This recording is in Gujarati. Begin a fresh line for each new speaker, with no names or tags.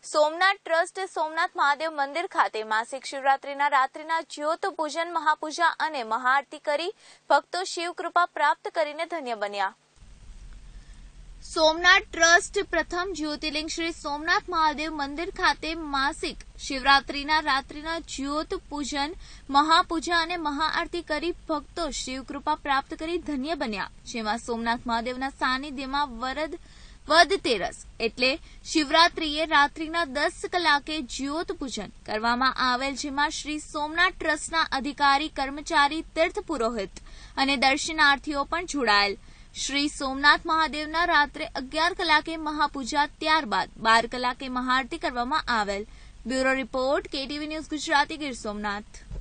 સોમનાથ ટ્રસ્ટ સોમનાથ મહાદેવ મંદિર ખાતે માસિક શિવરાત્રીના રાત્રિના જ્યોત પૂજન મહાપૂજા અને મહાઆરતી કરી ભક્તો શિવ કૃપા પ્રાપ્ત કરીને ધન્ય બન્યા. સોમનાથ ટ્રસ્ટ પ્રથમ જ્યોતિર્લિંગ શ્રી સોમનાથ મહાદેવ મંદિર ખાતે માસિક શિવરાત્રીના રાત્રિના જ્યોત પૂજન મહાપૂજા અને મહાઆરતી કરી ભક્તો શિવ કૃપા પ્રાપ્ત કરી ધન્ય બન્યા. જેમાં સોમનાથ મહાદેવના સાનિધ્યમાં વદ-તેરસ એટલે શિવરાત્રીએ રાત્રિના 10 કલાકે જ્યોત પૂજન કરવામાં આવેલ, જેમાં શ્રી સોમનાથ ટ્રસ્ટના અધિકારી કર્મચારી તીર્થ પુરોહિત અને દર્શનાર્થીઓ પણ જોડાયેલ. શ્રી સોમનાથ મહાદેવના રાત્રે 11 કલાકે મહાપૂજા, ત્યારબાદ 12 કલાકે મહાઆરતી કરવામાં આવેલ. Bureau report, KTV news Gujarati, Gir Somnath.